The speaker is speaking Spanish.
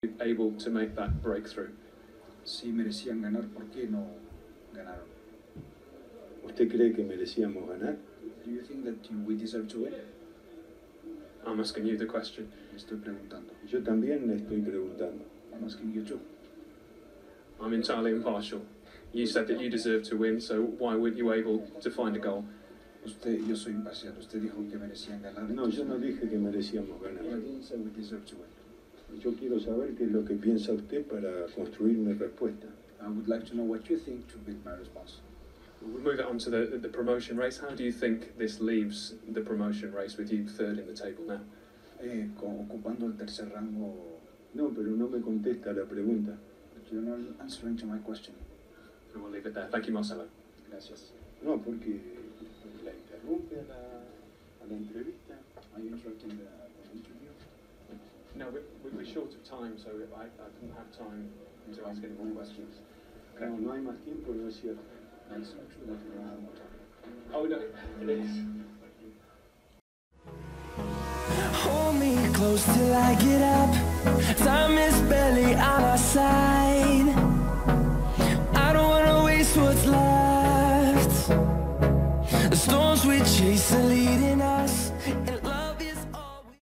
able to make that breakthrough? Si merecían ganar, ¿por qué no ganaron? ¿Usted cree que merecíamos ganar? Do you think that we deserve to win? I'm asking you the question. Me estoy preguntando. Yo también le estoy preguntando. I'm asking you too. I'm entirely impartial. You said that you deserve to win, so why weren't you able to find a goal? Yo soy imparcial. Usted dijo que merecían ganar. No, yo no dije que merecíamos ganar. I didn't say we deserve to win. Yo quiero saber qué es lo que piensa usted para construir mi respuesta. I would like to know what you think to build my response. We'll move it on to the promotion race. How do you think this leaves the promotion race with you third in the table now? Ocupando el tercer rango. No, pero no me contesta la pregunta. But you're not answering to my question. And we'll leave it there. Thank you, Marcelo. Gracias. No, porque la interrumpe a la entrevista. Are you interrupting the interview? No, we're short of time, so I didn't have time to ask any more questions. Okay. No hay más tiempo, no es cierto. It's not true that we don't have more time. Oh, no, it is. Hold me close till I get up. Time is barely on our side. I don't wanna waste what's left. The storms we chase are leading us.